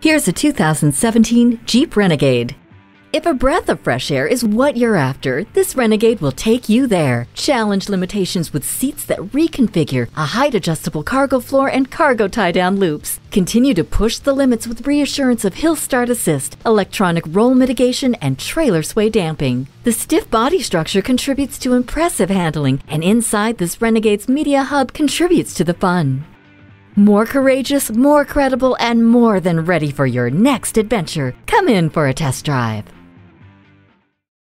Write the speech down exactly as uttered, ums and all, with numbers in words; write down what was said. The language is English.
Here's a two thousand seventeen Jeep Renegade. If a breath of fresh air is what you're after, this Renegade will take you there. Challenge limitations with seats that reconfigure, a height-adjustable cargo floor, and cargo tie-down loops. Continue to push the limits with reassurance of hill start assist, electronic roll mitigation, and trailer sway damping. The stiff body structure contributes to impressive handling, and inside this Renegade's media hub contributes to the fun. More courageous, more credible, and more than ready for your next adventure. Come in for a test drive.